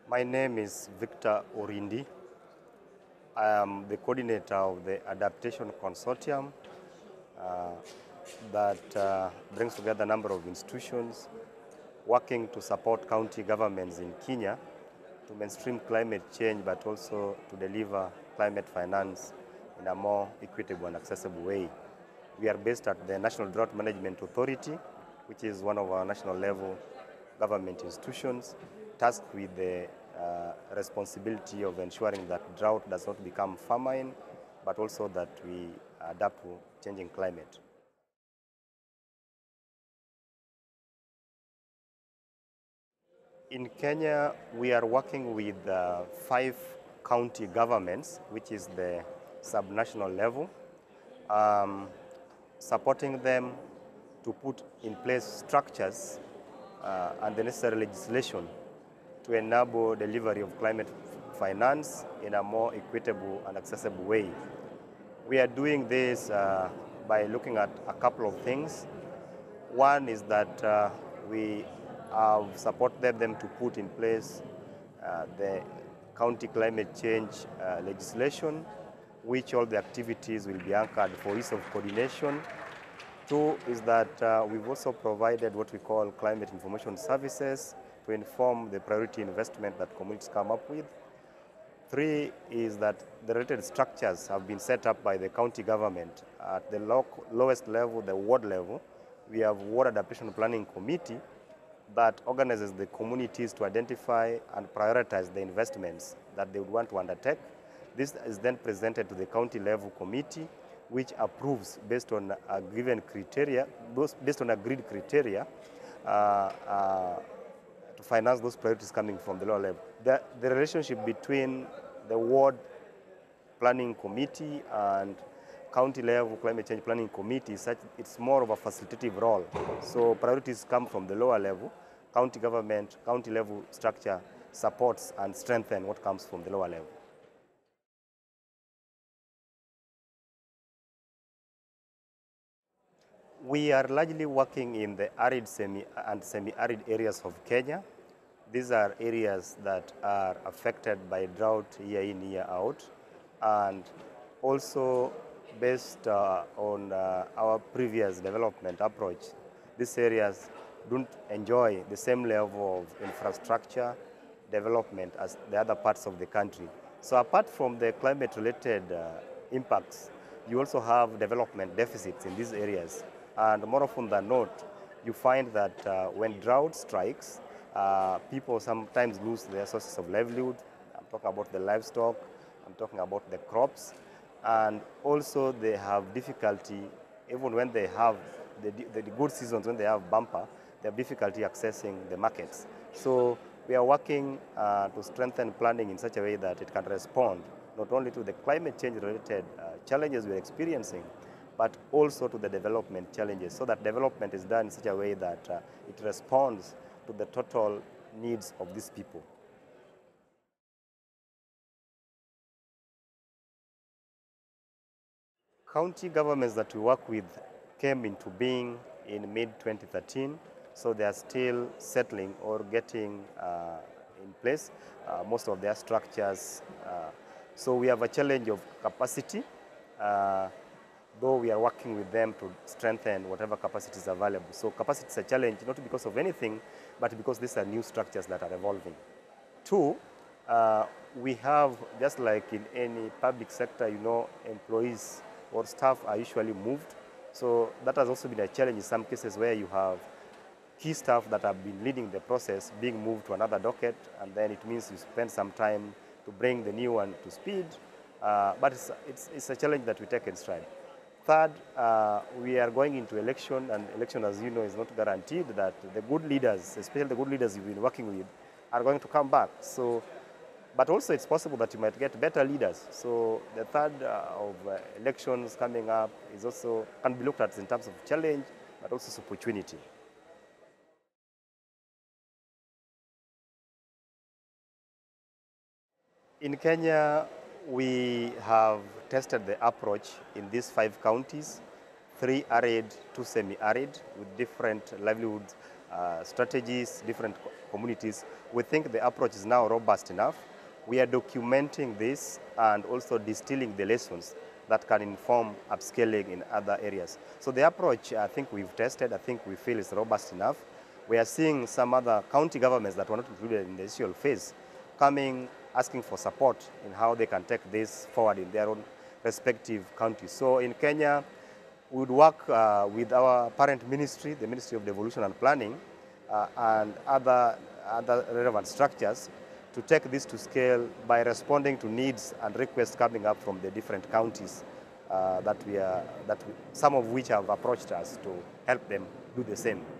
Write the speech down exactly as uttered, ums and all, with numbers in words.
My name is Victor Orindi. I am the coordinator of the Adaptation Consortium uh, that uh, brings together a number of institutions working to support county governments in Kenya to mainstream climate change, but also to deliver climate finance in a more equitable and accessible way. We are based at the National Drought Management Authority, which is one of our national level government institutions tasked with the uh, responsibility of ensuring that drought does not become famine, but also that we adapt to changing climate. In Kenya, we are working with uh, five county governments, which is the subnational level, um, supporting them to put in place structures uh, and the necessary legislation to enable delivery of climate finance in a more equitable and accessible way. We are doing this uh, by looking at a couple of things. One is that uh, we have supported them to put in place uh, the county climate change uh, legislation, which all the activities will be anchored for ease of coordination. Two is that uh, we've also provided what we call climate information services to inform the priority investment that communities come up with. Three is that the related structures have been set up by the county government at the low, lowest level, the ward level. We have Ward Adaptation Planning Committee that organizes the communities to identify and prioritize the investments that they would want to undertake. This is then presented to the county level committee, which approves based on a given criteria, based on agreed criteria, uh, uh, to finance those priorities coming from the lower level. The, the relationship between the ward planning committee and county level climate change planning committee is such it's more of a facilitative role. So priorities come from the lower level, county government, county level structure supports and strengthens what comes from the lower level. We are largely working in the arid semi and semi-arid areas of Kenya. These are areas that are affected by drought year in, year out, and also based uh, on uh, our previous development approach, these areas don't enjoy the same level of infrastructure development as the other parts of the country. So apart from the climate-related uh, impacts, you also have development deficits in these areas. And more often than not, you find that uh, when drought strikes, uh, people sometimes lose their sources of livelihood. I'm talking about the livestock, I'm talking about the crops, and also they have difficulty, even when they have the, the, the good seasons, when they have bumper, they have difficulty accessing the markets. So we are working uh, to strengthen planning in such a way that it can respond not only to the climate change related uh, challenges we're experiencing, but also to the development challenges, so that development is done in such a way that uh, it responds to the total needs of these people. County governments that we work with came into being in mid twenty thirteen, so they are still settling or getting uh, in place uh, most of their structures. Uh, so we have a challenge of capacity, uh, though we are working with them to strengthen whatever capacity is available. So capacity is a challenge, not because of anything, but because these are new structures that are evolving. Two, uh, we have, just like in any public sector, you know, employees or staff are usually moved. So that has also been a challenge in some cases where you have key staff that have been leading the process being moved to another docket, and then it means you spend some time to bring the new one to speed. Uh, but it's, it's, it's a challenge that we take in stride. Third, uh, we are going into election, and election, as you know, is not guaranteed that the good leaders, especially the good leaders you've been working with, are going to come back. So, but also it's possible that you might get better leaders. So the third uh, of uh, elections coming up is also, can be looked at in terms of challenge, but also opportunity. In Kenya, we have tested the approach in these five counties, three arid, two semi-arid, with different livelihood uh, strategies, different co communities. We think the approach is now robust enough. We are documenting this and also distilling the lessons that can inform upscaling in other areas. So the approach, I think we've tested, I think we feel is robust enough. We are seeing some other county governments that were not included in the initial phase coming, asking for support in how they can take this forward in their own respective counties. So in Kenya, we would work uh, with our parent ministry, the Ministry of Devolution and Planning, uh, and other, other relevant structures to take this to scale by responding to needs and requests coming up from the different counties uh, that we are, that we, some of which have approached us to help them do the same.